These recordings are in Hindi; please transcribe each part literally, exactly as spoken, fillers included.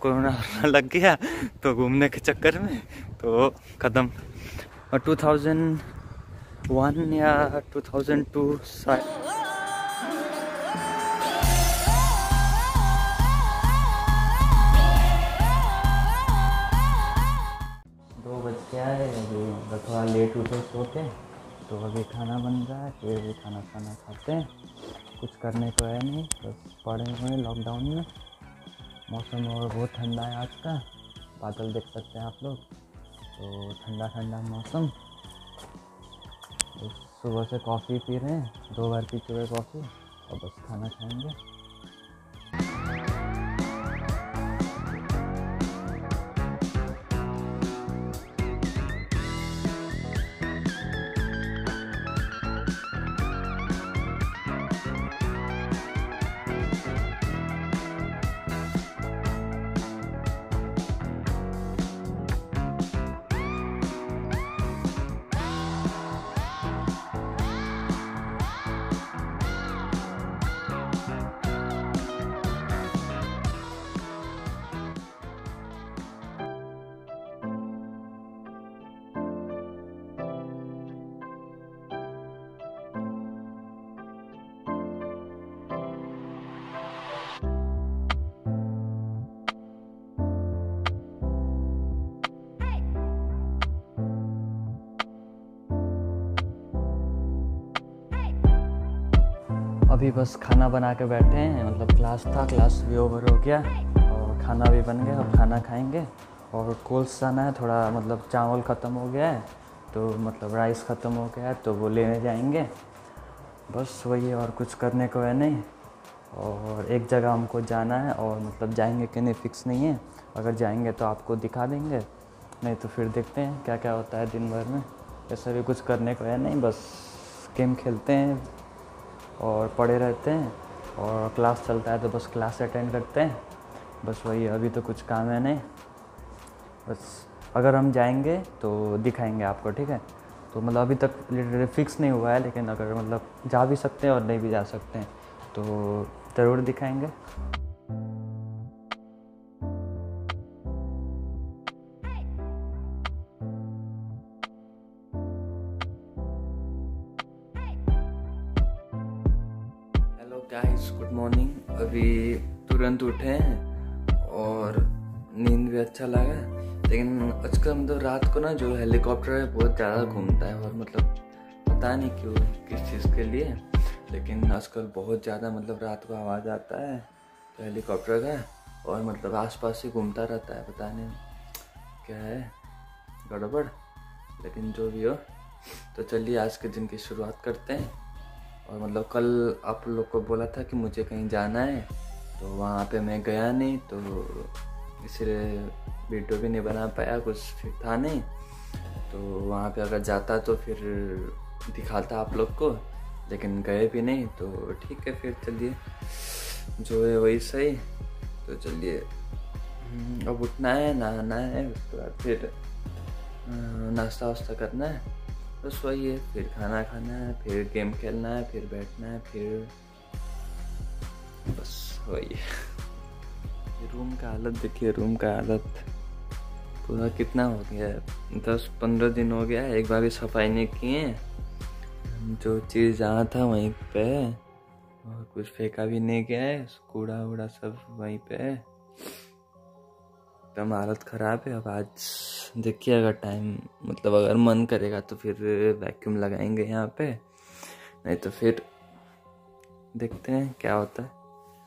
कोरोना लग गया तो घूमने के चक्कर में तो ख़त्म। और टू थाउजेंड वन या टू थाउजेंड टू शायद। दो बज के आए अभी, थोड़ा लेट उठे सोते, तो अभी खाना बन रहा है, फिर भी खाना खाना खाते हैं। कुछ करने को है नहीं, बस पड़े हुए हैं लॉकडाउन में। मौसम और बहुत ठंडा है आज का, बादल देख सकते हैं आप लोग, तो ठंडा ठंडा मौसम। तो सुबह से कॉफ़ी पी रहे हैं, दो बार पी चुके कॉफ़ी, और बस खाना खाएंगे। अभी बस खाना बना के बैठे हैं, मतलब क्लास था, क्लास भी ओवर हो गया और खाना भी बन गया। अब खाना खाएंगे और कोल्स जाना है थोड़ा, मतलब चावल ख़त्म हो गया है, तो मतलब राइस ख़त्म हो गया है, तो वो लेने जाएंगे। बस वही, और कुछ करने को है नहीं। और एक जगह हमको जाना है, और मतलब जाएंगे कि नहीं फिक्स नहीं है। अगर जाएंगे तो आपको दिखा देंगे, नहीं तो फिर देखते हैं क्या क्या होता है दिन भर में। ऐसा भी कुछ करने को है नहीं, बस गेम खेलते हैं और पढ़े रहते हैं, और क्लास चलता है तो बस क्लास अटेंड करते हैं। बस वही, अभी तो कुछ काम है नहीं। बस अगर हम जाएंगे तो दिखाएंगे आपको, ठीक है। तो मतलब अभी तक लिटरली फिक्स नहीं हुआ है, लेकिन अगर मतलब जा भी सकते हैं और नहीं भी जा सकते हैं तो ज़रूर दिखाएंगे। Guys good morning. अभी तुरंत उठे हैं और नींद भी अच्छा लगा, लेकिन आजकल मतलब रात को ना जो हेलीकॉप्टर है बहुत ज़्यादा घूमता है, और मतलब पता नहीं क्यों, किस चीज़ के लिए, लेकिन आजकल बहुत ज़्यादा मतलब रात को आवाज़ आता है तो हेलीकॉप्टर का, और मतलब आसपास ही घूमता रहता है, पता नहीं क्या है गड़बड़, लेकिन जो भी हो। तो चलिए आज के दिन की शुरुआत करते हैं। और मतलब कल आप लोग को बोला था कि मुझे कहीं जाना है, तो वहाँ पे मैं गया नहीं, तो इसलिए वीडियो भी नहीं बना पाया, कुछ फिर था नहीं। तो वहाँ पे अगर जाता तो फिर दिखाता आप लोग को, लेकिन गए भी नहीं, तो ठीक है फिर चलिए जो है वही सही। तो चलिए अब उठना है, नहाना है, उसके बाद फिर नाश्ता वास्ता करना है, बस वही है। फिर खाना खाना है, फिर गेम खेलना है, फिर बैठना है, फिर बस वही है। रूम का हालत देखिए, रूम का हालत पूरा कितना हो गया है, दस पंद्रह दिन हो गया है, एक बार भी सफाई नहीं किए। जो चीज़ जहाँ था वहीं पे है, और कुछ फेंका भी नहीं गया है, कूड़ा वूड़ा सब वहीं पे है, एकदम हालत ख़राब है। अब आज देखिए अगर टाइम मतलब अगर मन करेगा तो फिर वैक्यूम लगाएंगे यहाँ पे, नहीं तो फिर देखते हैं क्या होता है।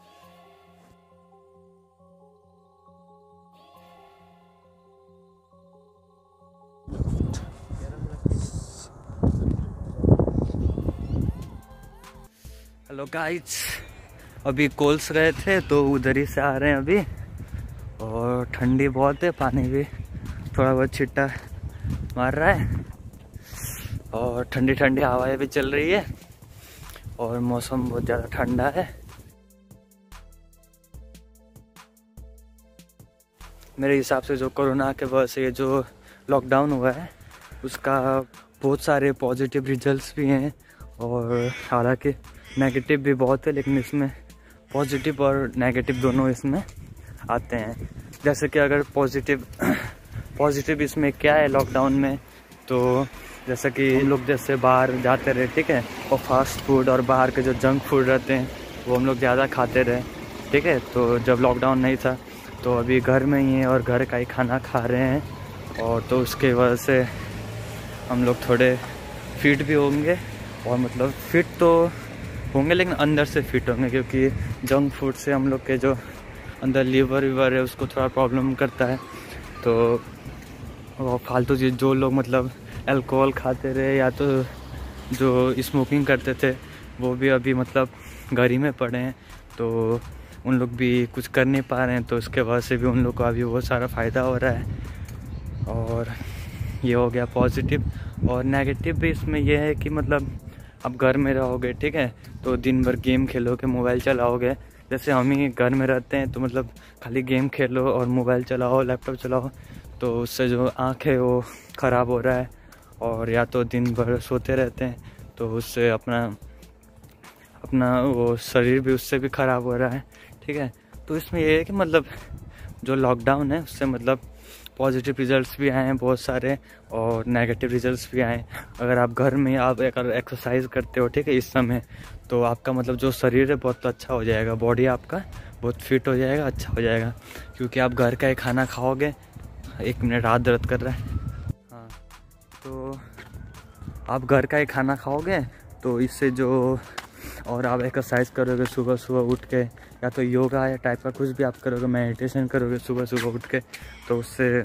हेलो गाइस, अभी कोल्स गए थे तो उधर ही से आ रहे हैं अभी, और ठंडी बहुत है, पानी भी थोड़ा बहुत छिट्टा मार रहा है, और ठंडी ठंडी हवाएं भी चल रही है, और मौसम बहुत ज़्यादा ठंडा है। मेरे हिसाब से जो कोरोना के वजह से जो लॉकडाउन हुआ है उसका बहुत सारे पॉजिटिव रिजल्ट्स भी हैं, और हालांकि नेगेटिव भी बहुत है, लेकिन इसमें पॉजिटिव और नेगेटिव दोनों इसमें आते हैं। जैसे कि अगर पॉजिटिव पॉजिटिव इसमें क्या है लॉकडाउन में, तो जैसे कि हम लोग जैसे बाहर जाते रहे, ठीक है, और फास्ट फूड और बाहर के जो जंक फूड रहते हैं वो हम लोग ज़्यादा खाते रहे, ठीक है। तो जब लॉकडाउन नहीं था तो अभी घर में ही है और घर का ही खाना खा रहे हैं, और तो उसके वजह से हम लोग थोड़े फिट भी होंगे, और मतलब फिट तो होंगे लेकिन अंदर से फिट होंगे, क्योंकि जंक फूड से हम लोग के जो अंदर लीवर वीवर है उसको थोड़ा प्रॉब्लम करता है। तो वो फालतू चीज़ जो लोग मतलब अल्कोहल खाते रहे या तो जो स्मोकिंग करते थे वो भी अभी मतलब घर ही में पड़े हैं, तो उन लोग भी कुछ कर नहीं पा रहे हैं, तो उसके वजह से भी उन लोग को अभी बहुत सारा फ़ायदा हो रहा है। और ये हो गया पॉजिटिव। और नेगेटिव भी इसमें यह है कि मतलब अब घर में रहोगे, ठीक है, तो दिन भर गेम खेलोगे, मोबाइल चलाओगे। जैसे हम ही घर में रहते हैं तो मतलब खाली गेम खेलो और मोबाइल चलाओ, लैपटॉप चलाओ, तो उससे जो आँख है वो ख़राब हो रहा है। और या तो दिन भर सोते रहते हैं तो उससे अपना अपना वो शरीर भी उससे भी ख़राब हो रहा है, ठीक है। तो इसमें ये है कि मतलब जो लॉकडाउन है उससे मतलब पॉजिटिव रिजल्ट्स भी आए हैं बहुत सारे और नेगेटिव रिजल्ट्स भी आए। अगर आप घर में आप अगर एक्सरसाइज करते हो, ठीक है, इस समय, तो आपका मतलब जो शरीर है बहुत अच्छा हो जाएगा, बॉडी आपका बहुत फिट हो जाएगा, अच्छा हो जाएगा, क्योंकि आप घर का ही खाना खाओगे। एक मिनट, हाथ दर्द कर रहा है। हाँ, तो आप घर का ही खाना खाओगे तो इससे जो, और आप एक्सरसाइज करोगे सुबह सुबह उठ के, या तो योगा या टाइप का कुछ भी आप करोगे, मेडिटेशन करोगे सुबह सुबह उठ के, तो उससे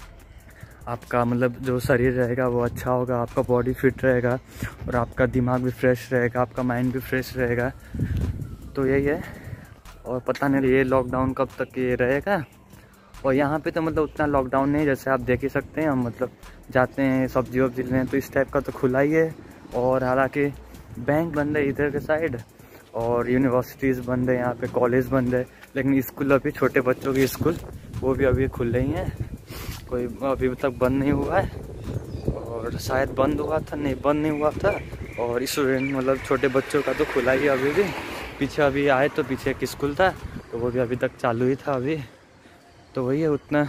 आपका मतलब जो शरीर रहेगा वो अच्छा होगा, आपका बॉडी फिट रहेगा और आपका दिमाग भी फ्रेश रहेगा, आपका माइंड भी फ्रेश रहेगा। तो यही है। और पता नहीं ये लॉकडाउन कब तक ये रहेगा। और यहाँ पे तो मतलब उतना लॉकडाउन नहीं, जैसे आप देख ही सकते हैं, हम मतलब जाते हैं सब्जी वब्जी लेने, तो इस टाइप का तो खुला ही है। और हालांकि बैंक बंद है इधर के साइड, और यूनिवर्सिटीज़ बंद है, यहाँ पे कॉलेज बंद है, लेकिन स्कूल अभी छोटे बच्चों के स्कूल वो भी अभी खुले ही हैं, कोई अभी तक बंद नहीं हुआ है। और शायद बंद हुआ था, नहीं बंद नहीं हुआ था। और स्टूडेंट मतलब छोटे बच्चों का तो खुला ही अभी भी। पीछे अभी आए तो पीछे एक स्कूल था तो वो भी अभी तक चालू ही था अभी। तो वही है, उतना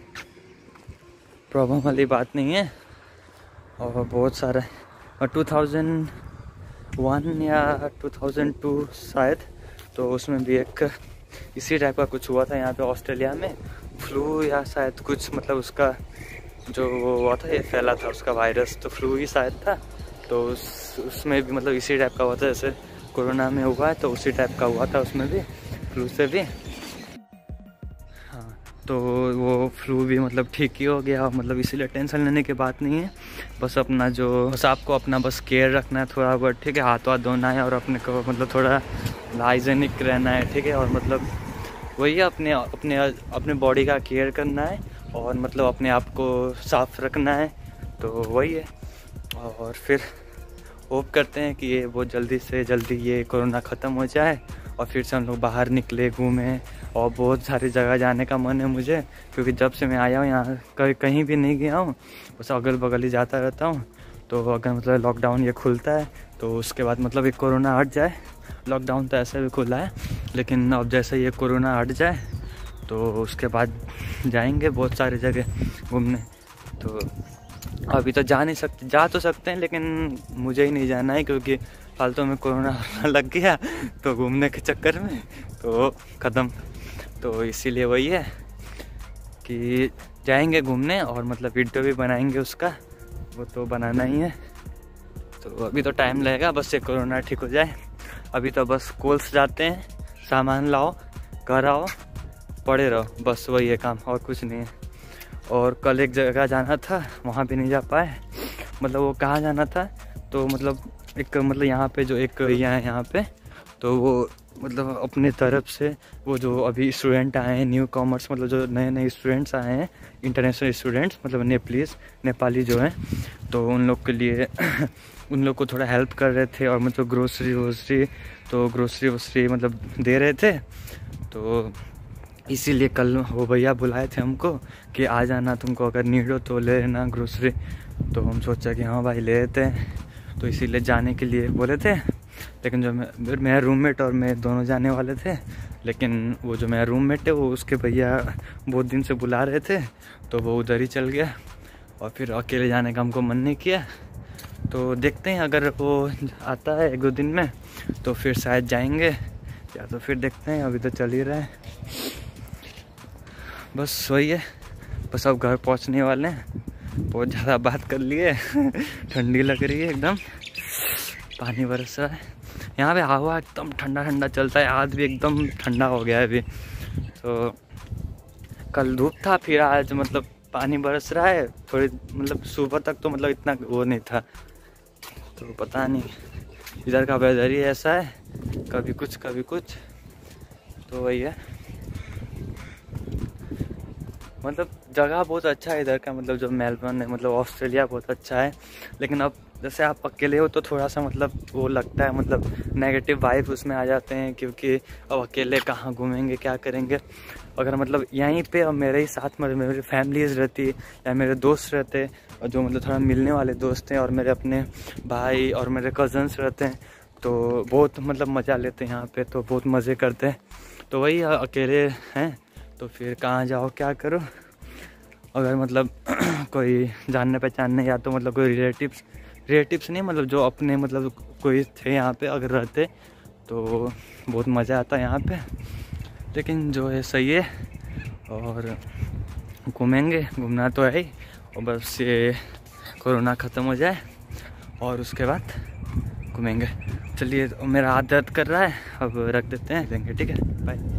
प्रॉब्लम वाली बात नहीं है। और बहुत सारा, और टू थाउजेंड वन या टू थाउजेंड टू शायद, तो उसमें भी एक इसी टाइप का कुछ हुआ था यहाँ पे ऑस्ट्रेलिया में, फ्लू या शायद कुछ, मतलब उसका जो वो हुआ था, ये फैला था उसका वायरस, तो फ्लू ही शायद था। तो उस उसमें भी मतलब इसी टाइप का हुआ था, जैसे कोरोना में हुआ है तो उसी टाइप का हुआ था उसमें भी, फ्लू से भी। हाँ, तो वो फ्लू भी मतलब ठीक ही हो गया, मतलब इसीलिए टेंशन लेने की बात नहीं है। बस अपना जो, बस आपको अपना बस केयर रखना है थोड़ा बहुत, ठीक है, हाथ वाथ धोना है और अपने को मतलब थोड़ा हाइजेनिक रहना है, ठीक है। और मतलब वही अपने अपने अपने बॉडी का केयर करना है और मतलब अपने आप को साफ रखना है, तो वही है। और फिर होप करते हैं कि ये बहुत जल्दी से जल्दी ये कोरोना ख़त्म हो जाए और फिर से हम लोग बाहर निकले, घूमें। और बहुत सारी जगह जाने का मन है मुझे, क्योंकि जब से मैं आया हूँ यहाँ कहीं कहीं भी नहीं गया हूँ, बस अगल बगल ही जाता रहता हूँ। तो अगर मतलब लॉकडाउन ये खुलता है तो उसके बाद मतलब ये कोरोना हट जाए, लॉकडाउन तो ऐसे भी खुला है, लेकिन अब जैसे ये कोरोना हट जाए तो उसके बाद जाएंगे बहुत सारी जगह घूमने। तो अभी तो जा नहीं सकते, जा तो सकते हैं लेकिन मुझे ही नहीं जाना है, क्योंकि फालतू में कोरोना लग गया तो घूमने के चक्कर में तो ख़त्म। तो इसीलिए वही है कि जाएंगे घूमने और मतलब वीडियो भी बनाएंगे उसका, वो तो बनाना ही है। तो अभी तो टाइम लगेगा, बस ये कोरोना ठीक हो जाए। अभी तो बस कोल्स जाते हैं, सामान लाओ, घर आओ, पड़े रहो, बस वही है काम, और कुछ नहीं है। और कल एक जगह जाना था, वहाँ भी नहीं जा पाए। मतलब वो कहाँ जाना था, तो मतलब एक मतलब यहाँ पे जो एक भैया है यहाँ पे, तो वो मतलब अपने तरफ से वो जो अभी स्टूडेंट आए हैं, न्यू कॉमर्स, मतलब जो नए नए स्टूडेंट्स आए हैं, इंटरनेशनल स्टूडेंट्स, मतलब नेपालीज नेपाली जो हैं, तो उन लोग के लिए उन लोग को थोड़ा हेल्प कर रहे थे। और मतलब ग्रोसरी वोसरी, तो ग्रोसरी वोसरी मतलब दे रहे थे। तो इसीलिए कल वो भैया बुलाए थे हमको कि आ जाना, तुमको अगर नीड हो तो ले लेना ग्रोसरी। तो हम सोचा कि हाँ भाई ले लेते हैं, तो इसीलिए जाने के लिए बोले थे। लेकिन जो मैं मेरा रूममेट और मैं दोनों जाने वाले थे, लेकिन वो जो मेरा रूममेट है वो उसके भैया बहुत दिन से बुला रहे थे तो वो उधर ही चल गया और फिर अकेले जाने का हमको मन नहीं किया। तो देखते हैं, अगर वो आता है एक दो दिन में तो फिर शायद जाएंगे, या तो फिर देखते हैं, अभी तो चल ही रहा है। बस वही है, बस अब घर पहुंचने वाले हैं। बहुत ज़्यादा बात कर लिए ठंडी लग रही है एकदम, पानी बरस रहा है यहाँ पे, हवा एकदम ठंडा ठंडा चलता है, आज भी एकदम ठंडा हो गया है अभी। तो कल धूप था, फिर आज मतलब पानी बरस रहा है थोड़ी, मतलब सुबह तक तो मतलब इतना वो नहीं था। तो पता नहीं, इधर का वेदर ही ऐसा है, कभी कुछ कभी कुछ। तो वही है, मतलब जगह बहुत अच्छा है इधर का, मतलब जो मेलबर्न है, मतलब ऑस्ट्रेलिया बहुत अच्छा है। लेकिन अब जैसे आप अकेले हो तो थोड़ा सा मतलब वो लगता है, मतलब नेगेटिव वाइब उसमें आ जाते हैं, क्योंकि अब अकेले कहाँ घूमेंगे, क्या करेंगे। अगर मतलब यहीं पे अब मेरे ही साथ में मेरी फैमिलीज रहती या मेरे दोस्त रहते, और जो मतलब थोड़ा मिलने वाले दोस्त हैं, और मेरे अपने भाई और मेरे कज़न्स रहते हैं, तो बहुत मतलब मज़ा लेते हैं यहाँ पे, तो बहुत मज़े करते हैं। तो वही अकेले हैं तो फिर कहाँ जाओ, क्या करो। अगर मतलब कोई जानने पहचानने या तो मतलब कोई रिलेटिव्स रिलेटिव्स नहीं, मतलब जो अपने मतलब कोई थे यहाँ पे अगर रहते तो बहुत मज़ा आता है यहाँ पे। लेकिन जो है सही है, और घूमेंगे, घूमना तो है ही, और बस ये कोरोना ख़त्म हो जाए और उसके बाद घूमेंगे। चलिए, मेरा हाथ दर्द कर रहा है, अब रख देते हैं, देंगे, ठीक है, बाय।